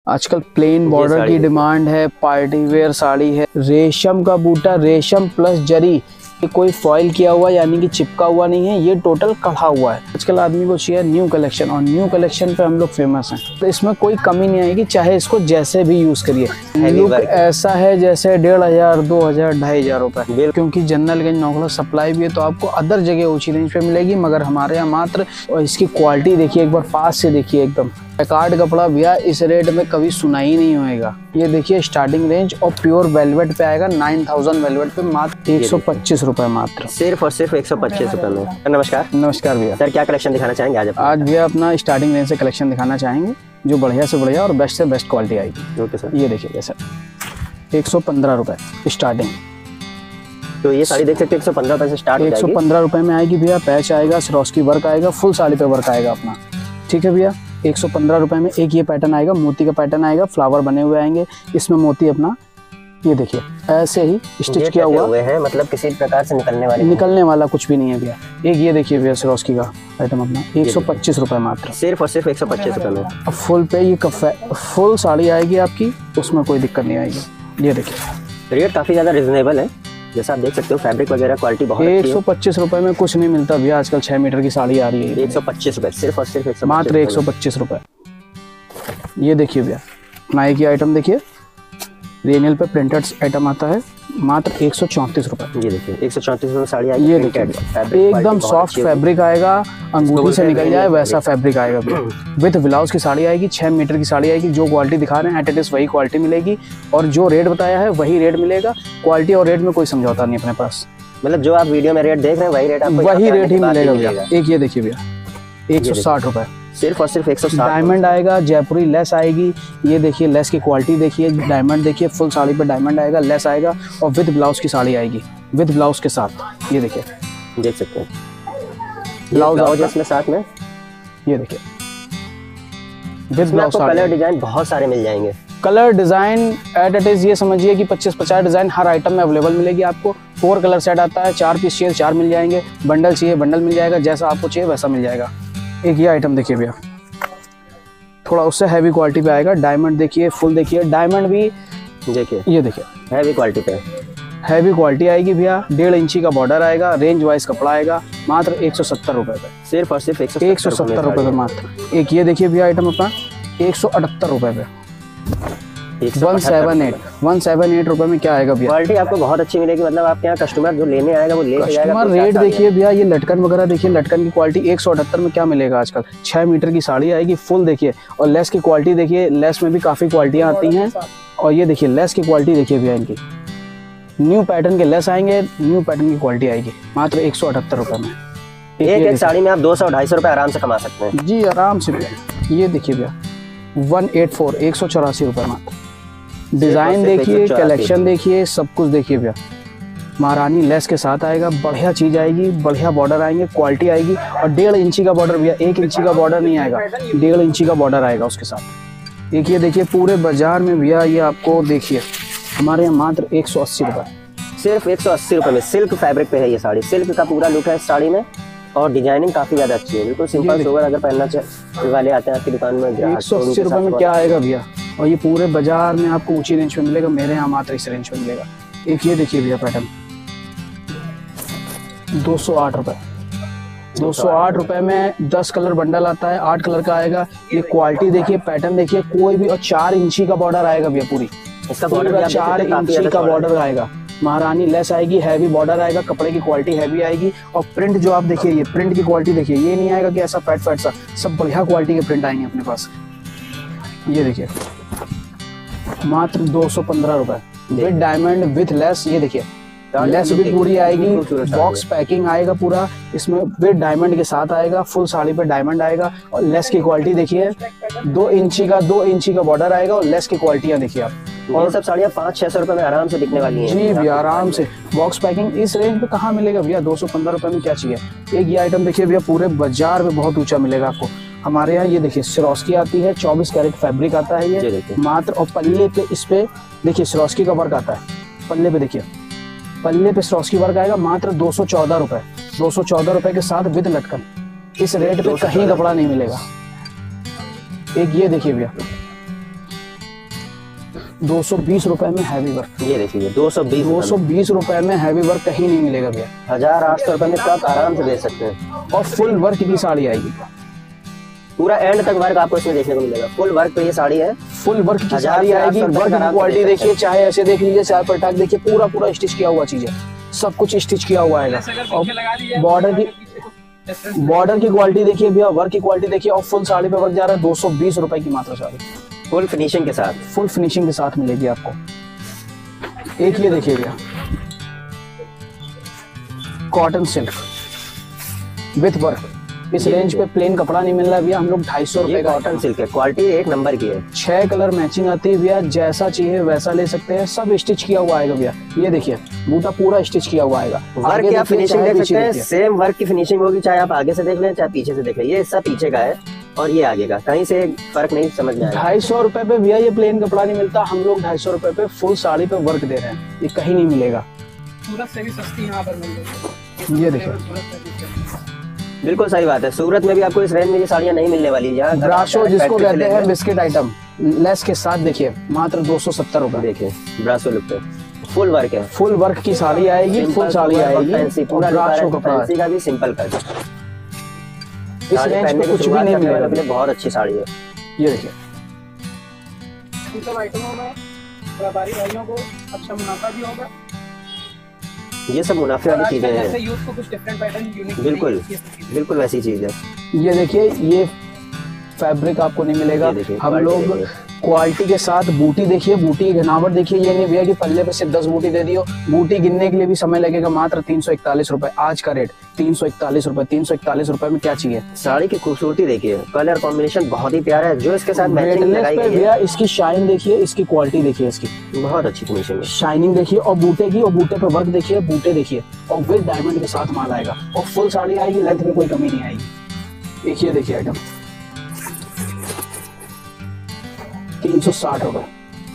आजकल plain border की demand है, पार्टी वेयर साड़ी है, रेशम का बूटा, रेशम प्लस जरी, ये कोई फॉइल किया हुआ यानी कि चिपका हुआ नहीं है, ये टोटल कढ़ा हुआ है। आजकल आदमी को चाहिए न्यू कलेक्शन और न्यू कलेक्शन पे हम लोग फेमस हैं, तो इसमें कोई कमी नहीं आएगी, चाहे इसको जैसे भी यूज करिए। लुक ऐसा है जैसे 1500, 2000, 2500 रुपए, क्योंकि जनरलगंज नौखला सप्लाई भी है तो आपको अदर जगह ऊंची रेंज पे मिलेगी, मगर हमारे यहाँ मात्र। और इसकी क्वालिटी देखिए, एक बार पास से देखिए, एकदम कार्ड कपड़ा भैया इस रेट में कभी सुना ही नहीं होएगा। ये देखिए स्टार्टिंग रेंज और प्योर वेलवेट पे आएगा 9000 वेलवेट पे मात्र 125 रुपए, मात्र सिर्फ और सिर्फ 125 रुपए में। नमस्कार। नमस्कार भैया। सर क्या कलेक्शन दिखाना चाहेंगे आज? आज भैया अपना स्टार्टिंग रेंज से कलेक्शन दिखाना चाहेंगे, जो बढ़िया से बढ़िया और बेस्ट से बेस्ट क्वालिटी आएगी। Okay sir. ये देखिए सर 115 रुपए स्टार्टिंग। तो ये साड़ी देख सकते हैं 115 रुपए से स्टार्ट हो जाएगी। 115 रुपए में आएगी भैया। पैच आएगा, सिरोस्की वर्क आएगा, फुल साड़ी पे वर्क आएगा अपना। ठीक है भैया, 115 रुपए में एक ये पैटर्न आएगा, मोती का पैटर्न आएगा, फ्लावर बने हुए आएंगे, इसमें मोती अपना ये देखिए ऐसे ही स्टिच किया हुआ है, मतलब किसी प्रकार से निकलने वाला कुछ भी नहीं है भैया। एक ये देखिए भैया सिरोस्की का आइटम अपना 125 रुपए मात्र, सिर्फ और सिर्फ 125 रुपए में। अब फुल पे ये फुल साड़ी आएगी आपकी, उसमें कोई दिक्कत नहीं आएगी। ये देखिए रेट काफी ज्यादा रिजनेबल है, जैसा आप देख सकते हो, फैब्रिक वगैरह क्वालिटी बहुत अच्छी है। 125 रुपए में कुछ नहीं मिलता भैया, आजकल 6 मीटर की साड़ी आ रही है। 125 रुपए, सिर्फ और सिर्फ मात्र 125 रुपए। ये देखिए भैया नाई की आइटम देखिए, रेनियल पे प्रिंटेड आइटम आता है, मात्र 134 रुपए। ये देखिए 134 में साड़ी आएगी। ये देखिए एकदम सॉफ्ट फैब्रिक आएगा, अंगूठी से निकल जाए वैसा फैब्रिक आएगा भैया। विथ ब्लाउज की साड़ी आएगी, 6 मीटर की साड़ी आएगी। जो क्वालिटी दिखा रहे हैं एट इट इज वही क्वालिटी मिलेगी, और जो रेट बताया है वही रेट मिलेगा। क्वालिटी और रेट में कोई समझौता नहीं अपने पास, मतलब जो आप वीडियो में रेट देख रहे हैं वही रेट आपको वही रेट ही मिलेगा भैया। एक ये देखिए भैया 160 रुपए, सिर्फ और सिर्फ 160। डायमंड आएगा, जयपुरी लेस आएगी। ये देखिए लेस की क्वालिटी देखिए, डायमंड देखिए, फुल साड़ी पे डायमंड आएगा, लेस आएगा, और विद ब्लाउज की साड़ी आएगी, विद ब्लाउज के साथ। ये देखिए देख सकते हैं ब्लाउज इसमें साथ में। ये देखिए विद ब्लाउज। कलर डिजाइन बहुत सारे मिल जाएंगे। Colour design at it is ये समझिए कि 25-50 डिजाइन हर आइटम में अवेलेबल मिलेगी आपको। 4 कलर सेट आता है, 4 पीस चाहिए 4 मिल जाएंगे, बंडल चाहिए बंडल मिल जाएगा, जैसा आपको चाहिए वैसा मिल जाएगा। एक ये आइटम देखिए भैया, थोड़ा उससे हैवी क्वालिटी पे आएगा। डायमंड देखिए, फुल देखिए, डायमंड भी देखिए, ये देखिए हैवी क्वालिटी पे, हैवी क्वालिटी आएगी भैया। 1.5 इंची का बॉर्डर आएगा, रेंज वाइज कपड़ा आएगा, मात्र 170 रुपए पे, सिर्फ और सिर्फ 170 रुपए पे मात्र। एक ये देखिए भैया आइटम अपना 178 रुपए पे, 178 रुपए में क्या आएगा भैया। क्वालिटी आपको बहुत अच्छी मिलेगी, मतलब आपके यहाँ कस्टमर जो लेने आएगा वो ले जाएगा। कस्टमर रेट देखिए भैया, ये लटकन वगैरह देखिए, लटकन की क्वालिटी 178 में क्या मिलेगा आजकल। 6 मीटर की साड़ी आएगी, फुल देखिए, और लेस की क्वालिटी देखिए, लेस में भी काफ़ी क्वालिटियाँ आती हैं। और ये देखिए लेस की क्वालिटी देखिए भैया, इनकी न्यू पैटर्न के लेस आएंगे, न्यू पैटर्न की क्वालिटी आएगी, मात्र 178 रुपए में। एक साड़ी में आप 200-250 रुपए आराम से कमा सकते हैं जी, आराम से भैया। ये देखिए भैया 184, 184 रुपए मात्र। डिजाइन देखिए, कलेक्शन देखिए, सब कुछ देखिए भैया। महारानी लेस के साथ आएगा, बढ़िया चीज आएगी, बढ़िया बॉर्डर आएंगे, क्वालिटी आएगी, और 1.5 इंची का बॉर्डर भैया, 1 इंची का बॉर्डर नहीं आएगा, 1.5 इंची का बॉर्डर आएगा उसके साथ। एक ये देखिए पूरे बाजार में भैया, ये आपको देखिए हमारे यहाँ मात्र 180 रुपए, सिर्फ 180 रुपए में। सिल्क फैब्रिक पे है ये साड़ी, सिल्क का पूरा लुक है इस साड़ी में, और डिजाइनिंग काफी ज्यादा अच्छी है, बिल्कुल सिंपल सोवर अगर पहनना वाले आते हैं आपकी दुकान में। 180 रुपए में क्या आएगा भैया, और ये पूरे बाजार में आपको ऊंची रेंज में मिलेगा, मेरे यहाँ मात्र इस रेंज में मिलेगा। एक ये देखिए भैया पैटर्न 208 रुपए, 208 रुपए में 10 कलर बंडल आता है, 8 कलर का आएगा। ये क्वालिटी देखिए, पैटर्न देखिए, कोई भी, और 4 इंची का बॉर्डर आएगा भैया, पूरी इसका बॉर्डर 4 इंची का बॉर्डर आएगा। महारानी लेस आएगी, हैवी बॉर्डर आएगा, कपड़े की क्वालिटी हैवी आएगी, और प्रिंट जो आप देखिए, ये प्रिंट की क्वालिटी देखिए, ये नहीं आएगा कि ऐसा फैट सा, सब बढ़िया क्वालिटी के प्रिंट आएंगे अपने पास। ये देखिए मात्र 215 रुपए, विद डायमंड विथ लेस। ये देखिए लेस भी पूरी आएगी, बॉक्स पैकिंग आएगा पूरा, इसमें विद डायमंड के साथ आएगा, फुल साड़ी पे डायमंड आएगा, और लेस की क्वालिटी देखिए, 2 इंची का बॉर्डर आएगा, और लेस की क्वालिटियां देखिए आप। और सब साड़ियाँ 500-600 रुपए में आराम से बिकने वाली हैं जी भैया, आराम से। बॉक्स पैकिंग इस रेंज पे कहाँ मिलेगा भैया, 215 रुपए में क्या चाहिए। एक ये आइटम देखिए भैया, पूरे बाजार में बहुत ऊंचा मिलेगा आपको हमारे यहाँ। ये देखिए सिरोस्की आती है, 24 कैरेट फैब्रिक आता है ये मात्र, और पल्ले पे इस पे देखिए सिरोस्की का वर्क आता है, पल्ले पे देखिए, पल्ले पे सिरोस्की वर्क आएगा, मात्र 214 रुपए, 214 रुपए के साथ विद लटकन। इस रेट पे कहीं कपड़ा नहीं मिलेगा। एक ये देखिए भैया 220 रुपए में हैवी वर्क। ये देखिए 220 रुपए में हैवी वर्क कहीं नहीं मिलेगा भैया। 1800 रुपए में तो आप आराम से दे सकते हैं। और फुल वर्क की साड़ी आएगी, पूरा एंड तक वर्क आपको इसमें देखने को मिलेगा। फुल वर्क पे ये साड़ी है, फुल वर्क की साड़ी आएगी। वर्क की क्वालिटी देखिए, चाहे ऐसे देख लीजिए, चाहे पटाख देखिए, पूरा पूरा स्टिच किया हुआ चीज है, सब कुछ स्टिच किया हुआ है। और बॉर्डर की क्वालिटी देखिए भैया, वर्क की क्वालिटी देखिए। और फुल साड़ी पे वर्क जा रहा है 220 रुपए की मात्र साड़ी, फुल फिनिशिंग के साथ। फुल फिनिशिंग के साथ मिलेगी आपको। एक ये देखिए भैया, कॉटन सिल्क विथ वर्क। इस रेंज पे प्लेन कपड़ा नहीं मिल रहा है भैया, हम लोग 250 रुपए का। कॉटन सिल्क है, क्वालिटी एक नंबर की है। 6 कलर मैचिंग आती है भैया, जैसा चाहिए वैसा ले सकते हैं। सब स्टिच किया हुआ आएगा भैया। ये देखिए बूटा पूरा स्टिच किया हुआ आएगा। वर्क की फिनिशिंग देख सकते हैं, सेम वर्क की फिनिशिंग होगी, चाहे आप आगे से देख लें चाहे पीछे से देख लें। ये हिस्सा पीछे का है और ये आगे का, कहीं से फर्क नहीं समझ में आएगा। 250 रुपए पे भैया ये प्लेन कपड़ा नहीं मिलता, हम लोग 250 रुपए पे फुल साड़ी पे वर्क दे रहे हैं। ये कहीं नहीं मिलेगा। सूरत से भी सस्ती यहाँ पर मिल जाएगी। ये देखिए, बिल्कुल सही बात है। सूरत में भी आपको इस रेंज में ये साड़ियाँ नहीं मिलने वाली। यहाँ ब्राशो जिसको कहते हैं, बिस्किट आइटम लेस के साथ देखिए मात्र 270 रुपए। देखिए ब्रासो लुक पे फुल वर्क है, फुल वर्क की साड़ी आएगी, फुल साड़ी आएगी, पूरा ब्राशो कपड़ा फैंसी का भी सिंपल का। इस रेंज पे कुछ भी नहीं मिलेगा। बहुत अच्छी साड़ी है। ये देखिए, इन सब आइटमों में व्यापारी भाइयों को अच्छा मुनाफा भी होगा। ये सब मुनाफे वाली चीजें हैं। यूथ को कुछ डिफरेंट पैटर्न यूनिक, बिल्कुल बिल्कुल वैसी चीज है। ये देखिए, ये फैब्रिक आपको नहीं मिलेगा। हम लोग क्वालिटी के साथ बूटी देखिए, बूटी की घनावट देखिए। ये नहीं भैया कि पल्ले पे सिर्फ 10 बूटी दे दियो, बूटी गिनने के लिए भी समय लगेगा। मात्र 341 रुपए आज का रेट, 341 रुपए। 341 रुपए में क्या चाहिए। साड़ी की खूबसूरती देखिए, कलर कॉम्बिनेशन बहुत ही प्यारा है, जो इसके साथ मैचिंग लगाई गई है। भैया इसकी शाइन देखिए, इसकी क्वालिटी देखिए, इसकी बहुत अच्छी फिनिशिंग है। शाइनिंग देखिए, और बूटे की, और बूटे पे वर्क देखिए, बूटे देखिए, और विद डायमंड के साथ माल आएगा। और फुल साड़ी आएगी, लेंथ में कोई कमी नहीं आएगी। एक ये देखिए आइटम 360 रुपए।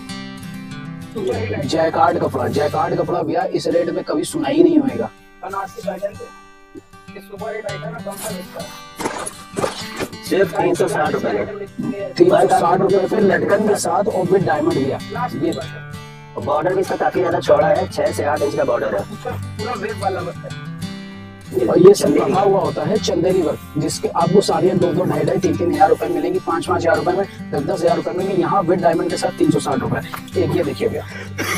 जैकार्ड कपड़ा, जैकार्ड कपड़ा भैया इस रेट में कभी सुना ही नहीं होगा। बनारसी पैटर्न पे सुपर हिट आइटम है, बम्पर हिट। सिर्फ 360 रुपए में, 360 रुपए पे लटकन के साथ और विद डायमंड भैया। ये बॉर्डर भी इसका काफी ज्यादा चौड़ा है, 6 से 8 इंच का बॉर्डर है। पूरा वेब वाला वर्क है। और ये सब लगा हुआ होता है चंदेरी वर्क, जिसके आपको साड़ियाँ 2-2, 2,500, 3-3 हजार रुपए मिलेगी, 5-5 हजार रुपए में, 10-10 हजार रुपए में। यहाँ विद डायमंड के साथ 360 रुपए। एक ये देखिए भैया,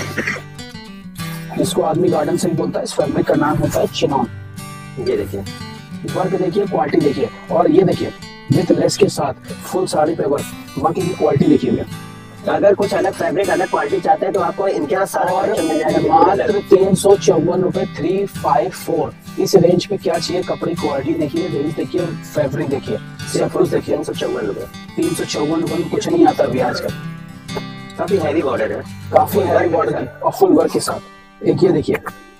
इसको आदमी गार्डन सिल्क बोलता है। इस फैब्रिक का नाम होता है चिनॉन। ये देखिए वर्क देखिए, क्वालिटी देखिए। और ये देखिए विथ लेस के साथ फुल साड़ी पे वर्क, वर्क की क्वालिटी देखिए भैया। अगर कुछ अलग फैब्रिक, अलग क्वालिटी चाहते हैं तो आपको इनके यहाँ सारा कलेक्शन मिल जाएगा। मात्र 354 रुपए, 354। इस रेंज पे क्या चाहिए। कपड़े क्वालिटी देखिए, रेंज देखिए, फैब्रिक देखिए, सब कुछ देखिए। 354 रुपए। 354 रुपए में कुछ नहीं आता अभी आजकल। काफी हैवी बॉर्डर है, काफी हैवी बॉर्डर की और फुल वर्क के साथ। एक ये देखिए,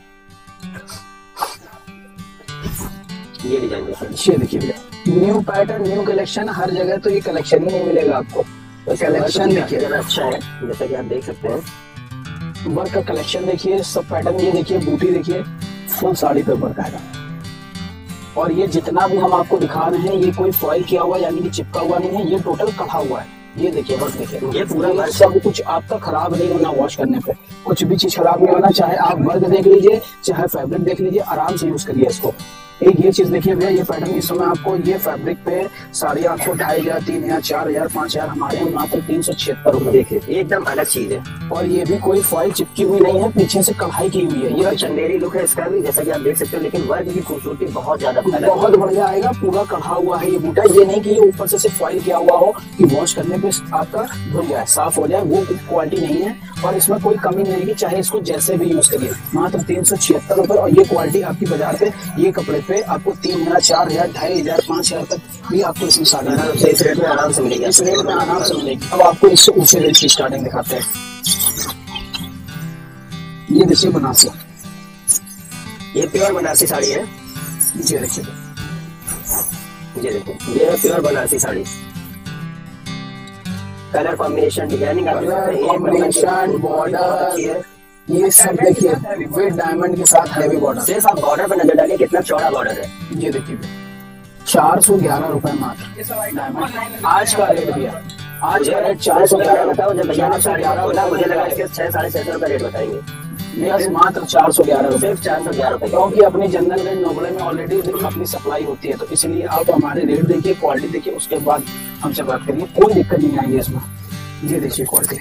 ये डिजाइन देखिए। ये देखिए भैया, न्यू पैटर्न, न्यू कलेक्शन। हर जगह तो ये कलेक्शन ही नहीं मिलेगा आपको। कलेक्शन देखिए अच्छा है, जैसा कि आप देख सकते हैं। वर्क का कलेक्शन देखिए, सब पैटर्न ये देखिए, बूटी देखिए, फुल साड़ी पे वर्क आएगा। और ये जितना भी हम आपको दिखा रहे हैं, ये कोई फॉइल किया हुआ यानी कि चिपका हुआ नहीं है, ये टोटल कढ़ा हुआ है। ये देखिए वर्क देखिए, ये पूरा वर्क सब कुछ आपका खराब नहीं होना। वॉश करने पे कुछ भी चीज खराब नहीं होना, चाहे आप वर्क देख लीजिए, चाहे फैब्रिक देख लीजिए, आराम से यूज करिए इसको। एक ये चीज देखिए भैया, ये पैटर्न इस समय आपको ये फैब्रिक पे साड़ी आपको 2,500, 3,000, 4,000, 5,000, हमारे यहाँ मात्र 376 रुपए। देखिए एकदम अलग चीज है। और ये भी कोई फॉइल चिपकी हुई नहीं है, पीछे से कढ़ाई की हुई है। ये चंदेरी लुक है इसका भी, जैसा कि आप देख सकते हो, लेकिन वर्क की खूबसूरती बहुत ज्यादा बहुत बढ़िया आएगा। पूरा कढ़ा हुआ है ये बूटा। ये नहीं कि ये ऊपर से सिर्फ फॉइल किया हुआ हो कि वॉश करने पे आपका धुल जाए, साफ हो जाए, वो क्वालिटी नहीं है। और इसमें कोई कमी नहीं रहेगी, चाहे इसको जैसे भी यूज करिए। मात्र 376 रुपए। और ये क्वालिटी आपकी बाजार पे ये कपड़े पे आपको 3,000, 4,000, 2,500, 5,000 तक भी आपको इसमें साड़ी इस रेट में आराम से मिलेगी। इस रेट में आराम से मिलेगी। अब आपको इससे ऊंचे रेट की स्टार्टिंग दिखाते हैं। ये देखिए बनारसी, ये प्योर बनारसी साड़ी है। ये देखिए, ये देखिए, ये है pure Banarasi sari. Colour combination, designing, combination, border, ये सब देखिए विद डायमंड के साथ हैवी बॉर्डर। सिर्फ आप बॉर्डर पर नजर डालिए, कितना चौड़ा बॉर्डर है। ये देखिए 411 रुपए मात्र। डायमंड आज का रेट भैया, आज का रेट 411 बताओ, जब भैया ने 411 बोला मुझे लगा इसके 600-650 रुपए रेट बताएंगे। बस मात्र 411 रुपए, सिर्फ 411 रुपए। क्योंकि अपनी जनरल रेट नोबले में ऑलरेडी अपनी सप्लाई होती है, तो इसलिए आप हमारे रेट देखिए, क्वालिटी देखिए, उसके बाद हमसे बात करिए, कोई दिक्कत नहीं आएगी इसमें। ये देखिए क्वालिटी,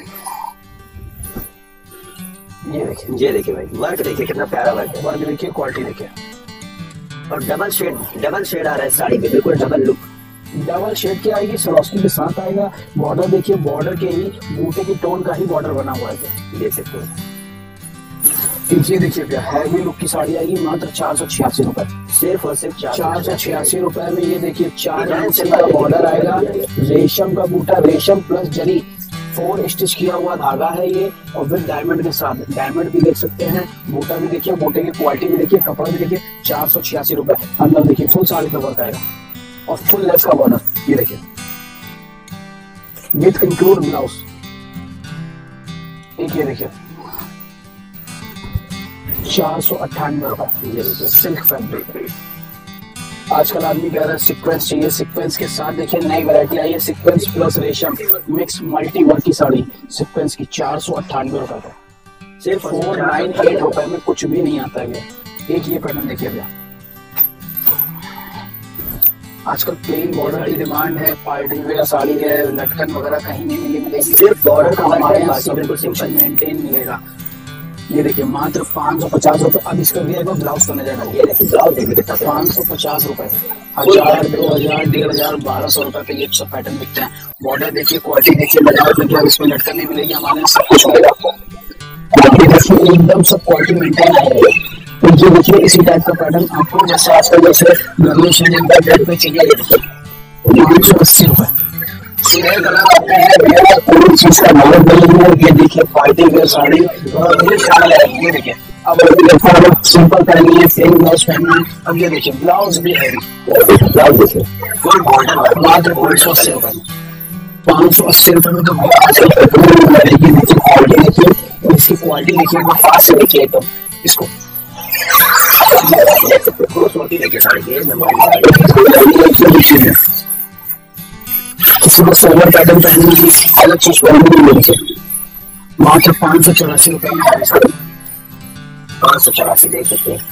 ये देखिए भाई, वर्क देखिए कितना प्यारा वर्क है, वर्क देखिए, क्वालिटी देखिए, और डबल शेड आ रहा है साड़ी पे, बिल्कुल डबल लुक। डबल शेड की आएगी, सरोस्की के साथ आएगा। बॉर्डर देखिए, बॉर्डर के ही बूटे की टोन का ही बॉर्डर बना हुआ है, देख सकते हैं। ये देखिए क्या हैवी लुक की साड़ी आएगी, मात्र 486 रुपए, सिर्फ और सिर्फ 486 रुपए में। ये देखिए 4 इंच का बॉर्डर आएगा, रेशम का बूटा, रेशम प्लस जरी, 4 स्टिच किया हुआ धागा है ये, और विद डायमंड के साथ। डायमंड भी देख सकते हैं, बूटा भी देखिए, बूटे की क्वालिटी भी देखिए, कपड़ा भी देखिए। 486 रुपए। अंदर देखिए फुल साड़ी का वर्क आएगा और फुल लेस का बॉर्डर, ये देखिए, विथ इंक्लूड ब्लाउज। एक ये देखिए 498 रुपए, सिल्क फैब्रिक। आजकल आदमी कह रहा है सीक्वेंस चाहिए, सीक्वेंस के साथ देखिए नई वैरायटी आई है, सीक्वेंस प्लस रेशम मिक्स मल्टी वर्क की साड़ी, सीक्वेंस की 498 रुपए का, सिर्फ 498 रुपए में कुछ भी नहीं आता है भैया। एक ये पैटर्न देखिए भैया, आजकल प्लेन बॉर्डर की डिमांड है, पार्टी वेयर साड़ी है, लटकन वगैरह कहीं नहीं मिलेगी, सिर्फ बॉर्डर का हमारे यहाँ सब बिल्कुल सिंपल मेंटेन मिलेगा। ये देखिए मात्र 550 रुपए। अब इसका भी एक ब्लाउज का नजर आइए, ब्लाउज देखिए कितना 550 रुपए, 1000, 2000, 1500, 1200 रुपए पे ये सब पैटर्न बिकते हैं। बॉर्डर देखिए, क्वालिटी देखिए, बाजार देखिए, अब इसमें लटकन नहीं मिलेगी, हमारे यहाँ सब कुछ मिलेगा आपको। देखिए एकदम सब क्वालिटी मेंटेन आएगी। तो ये देखिए इसी टाइप का पैटर्न आपको जैसे आजकल जैसे ग्रेजुएशन इंटरनेट पे चाहिए, 580 रुपए। ये गला आते हैं, पूरी चीज का मॉडल बनी है। ये देखिए क्वालिटी की साड़ी, और ये शाल है, ये देखिए। अब सिंपल पहनी है, प्लेन ब्लाउज पहनना है। अब ये देखिए ब्लाउज भी है, ब्लाउज देखिए फुल बॉर्डर, मात्र 580 रुपए। 580 रुपए में तो देखिए क्वालिटी देखिए, इसकी क्वालिटी देखिए, फास्ट से देखिए एकदम इसको। किसी को सोलर पैटर्न पहनने की अलग चीज पहनने की देखिए, मात्र 584 रुपए में 584 देख सकते हैं।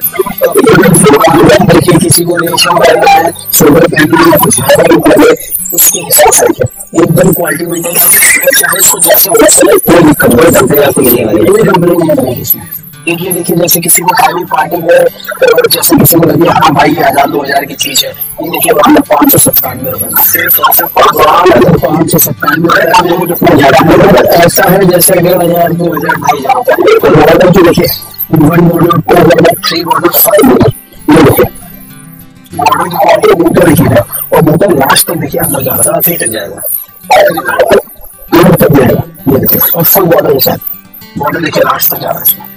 देखिए किसी को रेशम पहनना है, सोलर पहनना है, कुछ उसके हिसाब से एकदम क्वालिटी मेंटेन चाहे उसको जैसे कोई दिक्कत आपको मिलेगा इसमें। एक ये देखिए जैसे किसी को हैवी पार्टी है, और जैसे किसी को लगे हाँ भाई 1000-2000 की चीज है, ये देखिए 597 रुपए, सिर्फ 597। ऐसा है जैसे अगर 1000-2000 भाई जो देखिए 1 बॉर्डर, 2 बॉर्डर, 3 बॉर्डर, 5 बॉर्डर, ये देखिए बॉर्डर की क्वालिटी बूटर देखिए, और बूटर लास्ट तक देखिए अंदर जा रहा है, जाएगा ये देखिए, और फुल बॉर्डर के साथ बॉर्डर देखिए लास्ट तक जा रहा है इसमें।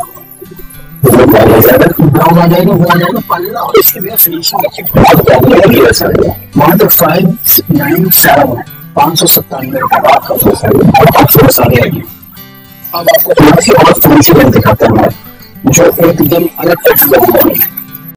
ब्लाउज आ जाएगा, वो आ जाएगा पल्ला, और इसके भी फिनिशिंग देखिए मात्र 597 597 रुपए आपका साड़ी आएगी। अब आपको थोड़ा सी और फैंसी दिखाते हैं जो एकदम अलग पैटर्न